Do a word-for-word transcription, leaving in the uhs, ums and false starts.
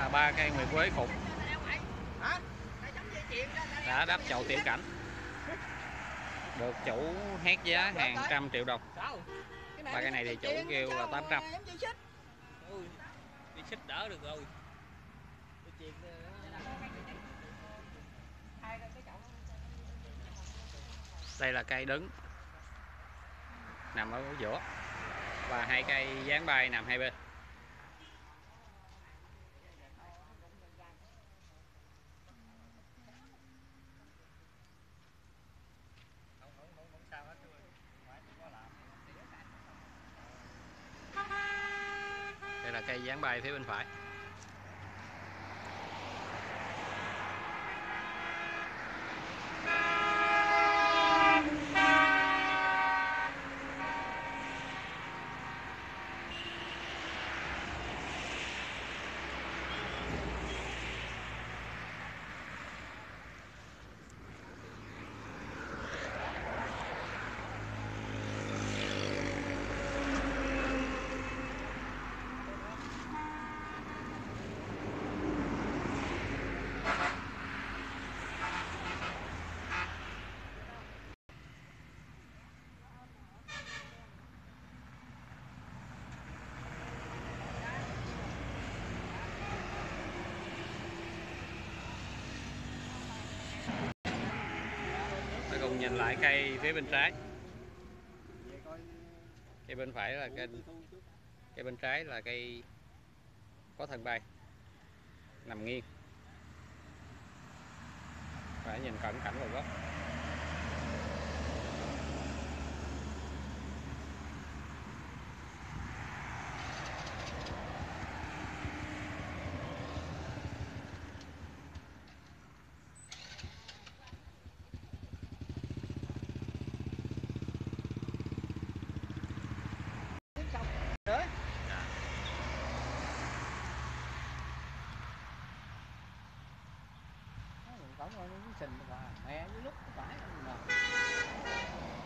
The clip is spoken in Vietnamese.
là ba cây nguyệt quế khủng đã đắp chậu tiểu cảnh, được chủ hét giá hàng trăm triệu đồng. Ba cây này thì chủ kêu là tám trăm. Đi xích đỡ được rồi. Đây là cây đứng nằm ở giữa và hai cây dáng bay nằm hai bên. Đây là cây dáng bay phía bên phải. Ta cùng nhìn lại cây phía bên trái. Cây bên phải là cây cây bên trái là cây có thân bay nằm nghiêng. Phải nhìn cận cảnh vào gốc. Cổng rồi nó sình và mẹ với lúc phải